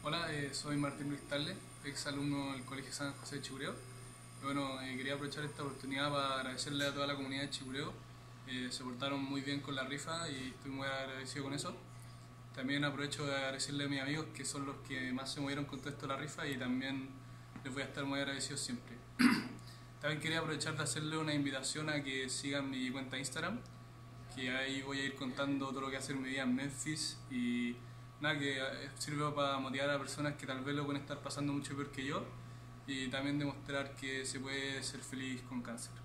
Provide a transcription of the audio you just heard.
Hola, soy Martín Luis Tagle, ex alumno del Colegio San José de Chicureo. Y bueno, quería aprovechar esta oportunidad para agradecerle a toda la comunidad de Chicureo. Se portaron muy bien con la rifa y estoy muy agradecido con eso. También aprovecho de agradecerle a mis amigos que son los que más se movieron con todo esto de la rifa y también les voy a estar muy agradecido siempre. También quería aprovechar de hacerle una invitación a que sigan mi cuenta de Instagram, que ahí voy a ir contando todo lo que hacer mi vida en Memphis y nada, que sirve para motivar a personas que tal vez lo pueden estar pasando mucho peor que yo y también demostrar que se puede ser feliz con cáncer.